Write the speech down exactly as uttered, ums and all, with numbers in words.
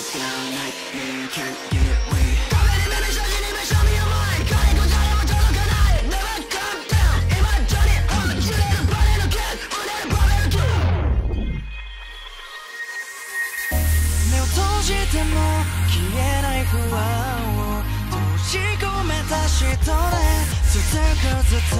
down like me, can't get it way. Come at me, baby, show me, baby, show me your mind. 가리고 자리고 저도 가나이. Never come down. In my journey, on you let it burn it again. 오늘은 밤에 again.目を閉じても消えない不安を閉じ込めた人で続くずっと